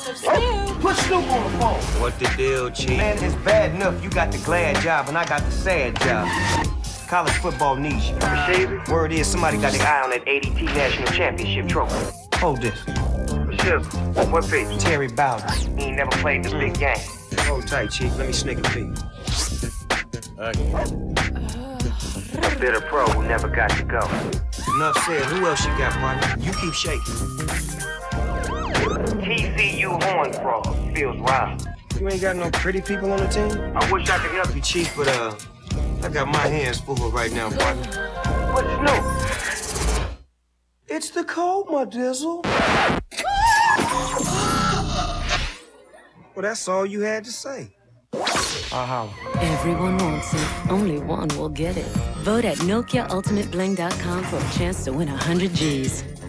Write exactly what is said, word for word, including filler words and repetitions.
of Snoop. Put Snoop on the phone. What the deal, Chief? Man, it's bad enough you got the glad job and I got the sad job. College football needs you. Word is somebody got their eye on that A D T National Championship trophy. Hold this. Sure. What page? Terry Bowden. He ain't never played this big game. Hold tight, Chief. Let me sneak a peek. A bitter pro who never got to go. Enough said. Who else you got, partner? You keep shaking. T C U Horn Frog feels round. You ain't got no pretty people on the team? I wish I could help you. Chief, but uh, I got my hands full right now, partner. What's Snoop? It's the cold, my dizzle. Well, that's all you had to say. Uh-huh. Everyone wants it. Only one will get it. Vote at Nokia Ultimate Bling dot com for a chance to win one hundred G's.